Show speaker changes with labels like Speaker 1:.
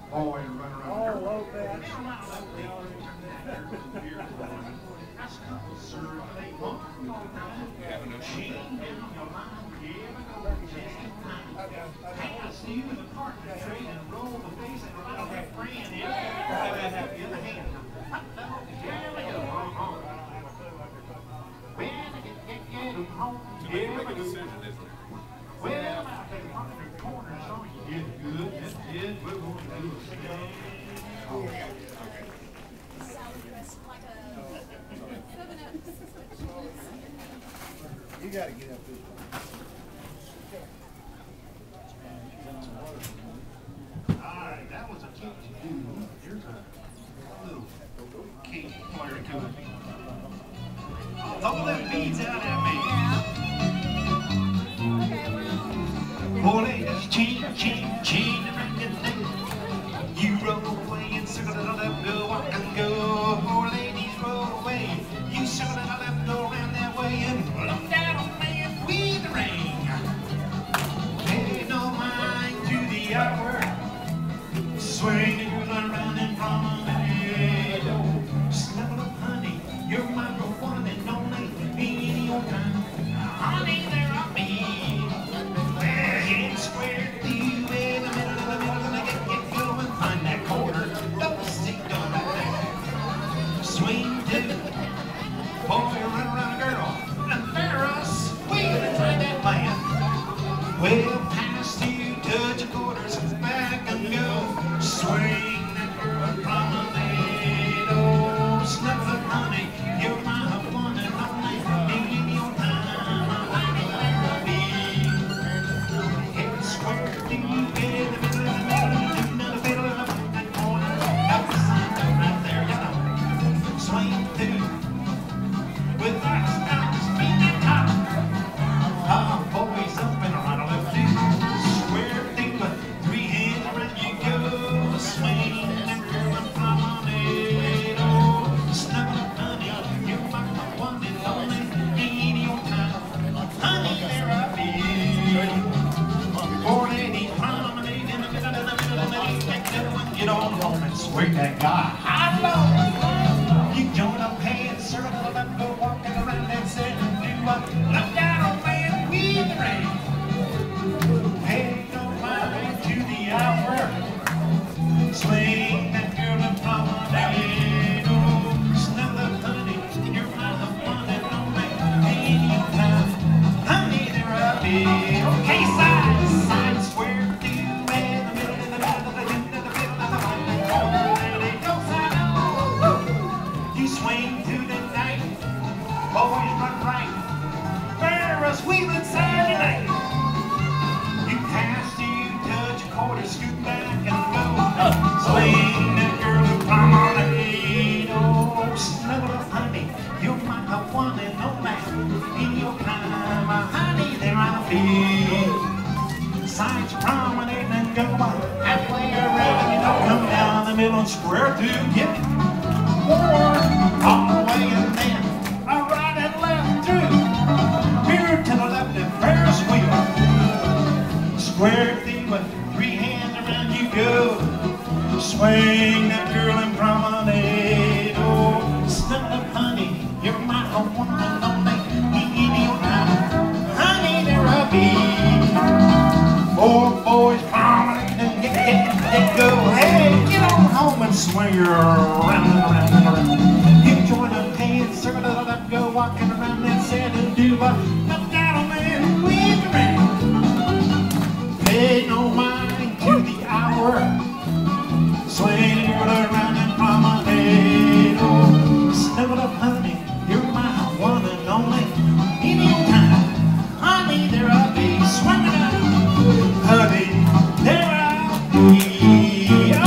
Speaker 1: boys run around.
Speaker 2: Oh, low back.
Speaker 1: Pass you in the park and trade and roll the face and run with a friend. The other hand.
Speaker 3: To make a decision, isn't it?
Speaker 1: Well, I think one of the corners, so you did good. That's it. We're going to do a stand.
Speaker 2: You gotta get up this way.
Speaker 1: Alright, that was a cute dude. Here's a little cake player to it. Throw them beads out at me. Oh, ladies, chain, chain, chain around your neck. You roll away and circle it on up, go walk and go. Oh, ladies, roll away. You circle it on up, go around that way and look down on me and weave the ring. Pay no mind to the hour. Swing the girl around and promenade. Oh, snuggle up, honey. You're my one and only. Any old time. Honey, there I be. Head square to you in the middle of the middle. And I get going. Find that corner. Don't see, don't swing to. Boy, run around a girl. And there us. Wheel inside that man. Well, past you, touch a quarter, sit back and go. Swing that girl and promenade. Oh, snuggle up, honey. You're my one and only. In your time, honey, let me be. Head square to you in the middle of the middle. Do not fiddle in that corner. Up the sign right there, you know. Swing through. With that stops, beat that top. Boys up and around a left two. Square thing with 3 hands around you go. Swing that girl and promenade. Oh, snuggle up, honey. You're my one and only. In your time, honey, there I be. 4 ladies promenade in the middle of the middle of the middle. Get on home and swing that guy. High low. You join up hands, circle it up, go walking around that set and do what? Look down on man, weave the ring. Pay no mind to the hour. Swing that girl and promenade. Oh, snuggle up, honey. You're my one and only. In your time, honey, there I be. Okay, side square, do in the middle, in the middle of the middle of the middle of the corner. Lady, go side on. You swing through the night, boys run right. Bear us wheeling side tonight. You pass, you touch a quarter, scoot back and go. Swing that girl and promenade. Oh, snuggle up, honey. You're my one and only. In your time, honey, there I'll be. Sides promenade and go halfway around. You don't come down the middle and square to get it. All the way and then a right and left through. Here to the left and Ferris wheel. Square thing with 3 hands around you go. Swing that girl and promenade. Oh, snuggle up, honey. You're my one and only. In your time, honey, there I be. 4 boys promenade and get go. Hey, get on home and swing your around and around and around. You join up hands, circle it up, go walking around that set and do what? Look down on man, weave the ring. Pay no mind to the hour. Swing it around and promenade. Oh, snuggle up, honey. You're my one and only. In your time, honey, there I'll be. Swing it up, honey, there I'll be.